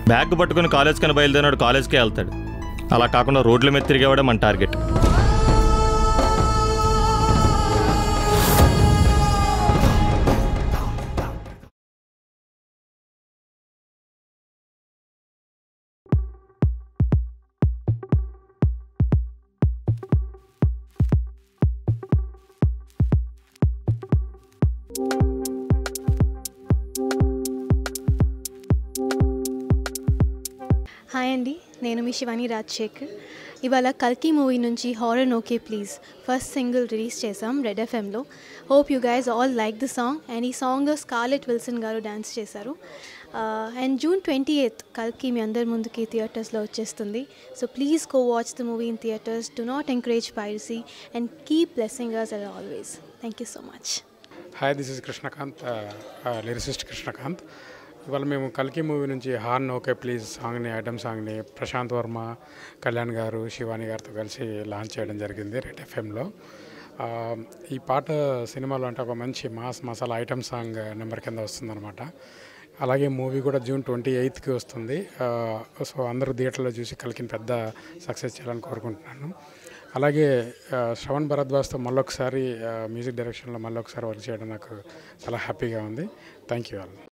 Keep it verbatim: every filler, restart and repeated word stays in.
Bag పట్టుకుని college కని బయలుదేరినాడు కాలేజ్కే వెళ్తాడు. అలా కాకుండా రోడ్ల మీద తిరిగేవాడే మన టార్గెట్. హాయ్ అండి, నేను మీ శివాని రాజశేఖర్. ఇవాళ కల్కి మూవీ నుంచి horror okay please first single release చేసాం రెడ్ ఎఫ్ఎంలో. Hope you guys all like the song. And ఈ సాంగ్లో స్కార్లెట్ విల్సన్ గారు డ్యాన్స్ చేశారు. అండ్ జూన్ ట్వంటీ ఎయిత్ కల్కి మీ అందరి ముందుకి థియేటర్స్లో వచ్చేస్తుంది. So please go watch the movie in theatres. Do not encourage piracy and keep blessing us as always. Thank you so much. Hi, this is Krishnakanth, lyricist Krishnakanth. ఇవాళ మేము కల్కి మూవీ నుంచి హార్న్ ఓకే ప్లీజ్ సాంగ్ని, ఐటమ్ సాంగ్ని ప్రశాంత్ వర్మ, కళ్యాణ్ గారు, శివాని గారితో కలిసి launch చేయడం జరిగింది రెడ్ ఎఫ్ఎంలో. ఈ పాట సినిమాలో అంటే ఒక మంచి mass masala item song number కింద వస్తుందన్నమాట. అలాగే మూవీ కూడా జూన్ ట్వంటీ ఎయిత్కి వస్తుంది. సో అందరూ థియేటర్లో చూసి కల్కిని పెద్ద సక్సెస్ చేయాలని కోరుకుంటున్నాను. అలాగే శ్రవణ్ భరద్వాజ్తో మళ్ళొకసారి మ్యూజిక్ డైరెక్షన్లో మళ్ళొకసారి వర్క్ చేయడం నాకు చాలా హ్యాపీగా ఉంది. Thank you all.